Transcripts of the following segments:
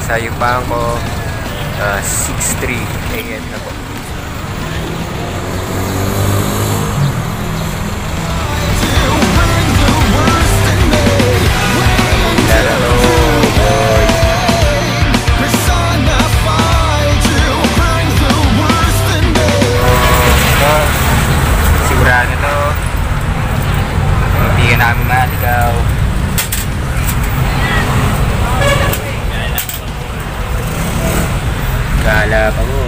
sa Yupango ko. 6:03 AM na po. Sigurado to. Hindi ka namin maligaw. Gala pa mo.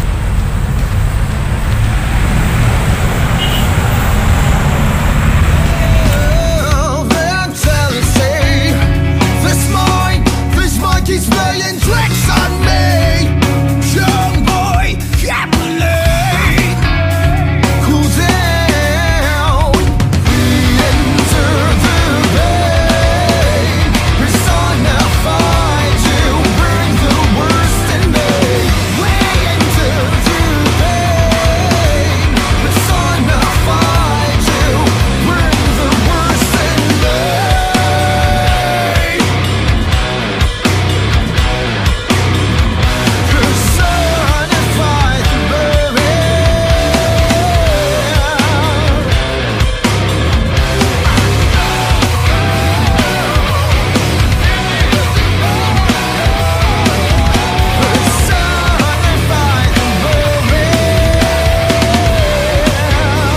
He's playing tricks on me. Young boy, can't believe who's down. We enter the vein. Personified to bring the worst in me. We enter the vein. Personified to bring the worst in me.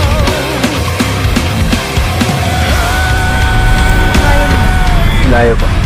Layo po.